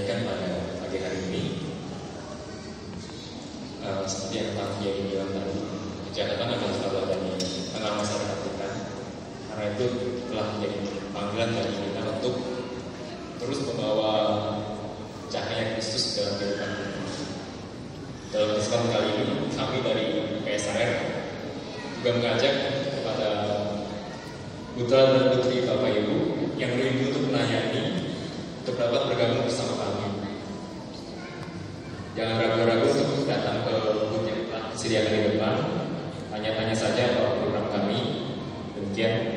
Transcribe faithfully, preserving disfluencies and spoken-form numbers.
nyanyikan pada pagi hari ini. Uh, seperti yang Pak Kiai bilang tadi, kejahatan akan selalu ada di tengah masyarakat kita. Karena itu telah menjadi panggilan bagi kita untuk terus membawa cahaya Kristus dalam kehidupan kita. Dalam kesempatan kali ini, kami dari P S A R juga mengajak kepada putra dan putri Bapak Ibu yang rindu untuk melayani untuk dapat bergabung bersama kami. Jangan ragu-ragu untuk datang ke booth yang telah disediakan di depan. Tanya-tanya saja bahwa program kami. Demikian.